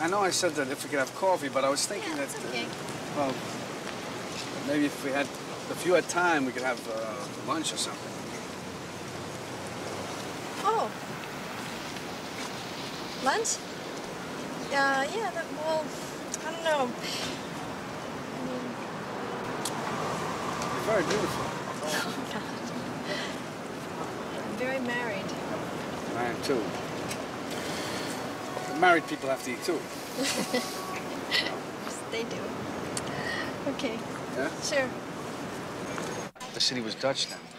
I know I said that if we could have coffee, but I was thinking that, Okay. well, maybe if you had time, we could have lunch or something. Oh. Lunch? Yeah, well, I don't know. You're very beautiful. I'm very married. I am too. Married people have to eat too. Yes, they do. Okay. Yeah? Sure. The city was Dutch then.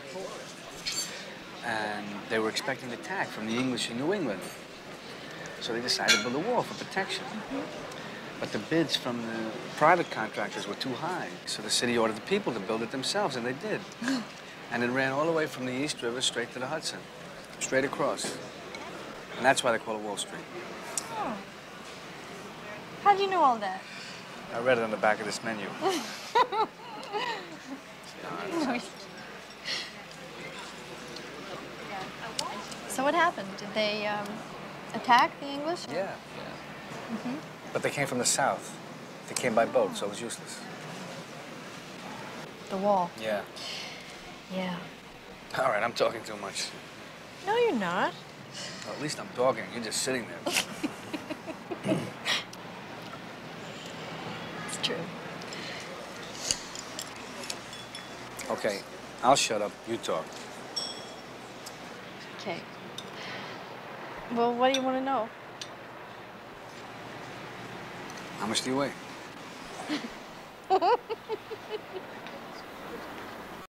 And they were expecting an attack from the English in New England. So they decided to build a wall for protection. But the bids from the private contractors were too high. So the city ordered the people to build it themselves, and they did. And it ran all the way from the East River straight to the Hudson, straight across. And that's why they call it Wall Street. Oh. How do you know all that? I read it on the back of this menu. So what happened? Did they attack the English? Yeah. But they came from the south. They came by boat, so it was useless. The wall. Yeah. Yeah. All right, I'm talking too much. No, you're not. Well, at least I'm talking. You're just sitting there. It's true. Okay, I'll shut up. You talk. Okay. Well, what do you want to know? How much do you weigh?